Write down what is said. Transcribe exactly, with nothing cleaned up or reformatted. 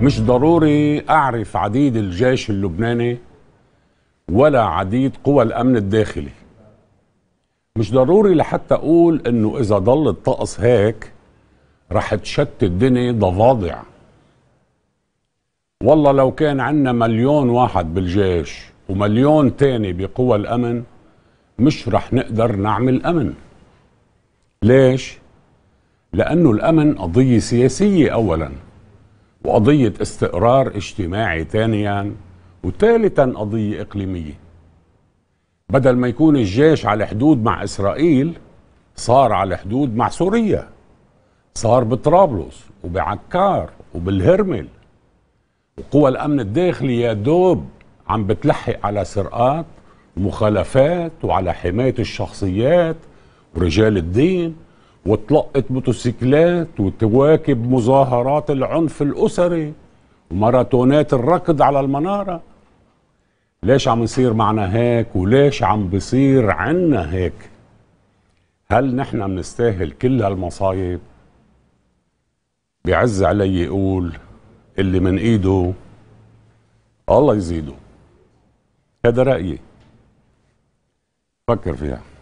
مش ضروري أعرف عديد الجيش اللبناني ولا عديد قوى الأمن الداخلي. مش ضروري لحتى أقول إنه إذا ضل الطقس هيك رح تشتت الدنيا ضفادع. والله لو كان عنا مليون واحد بالجيش ومليون تاني بقوى الأمن مش رح نقدر نعمل أمن. ليش؟ لأنه الأمن قضية سياسية أولاً، وقضية استقرار اجتماعي ثانيا، وثالثا قضية إقليمية. بدل ما يكون الجيش على حدود مع إسرائيل صار على حدود مع سوريا، صار بطرابلس وبعكار وبالهرمل، وقوى الأمن الداخلي يا دوب عم بتلحق على سرقات ومخالفات وعلى حماية الشخصيات ورجال الدين، وتلقط موتوسيكلات وتواكب مظاهرات العنف الأسري وماراثونات الركض على المنارة. ليش عم يصير معنا هيك وليش عم بيصير عنا هيك؟ هل نحن بنستاهل كل هالمصايب؟ بيعز علي يقول اللي من ايده الله يزيده. هذا رأيي، فكر فيها.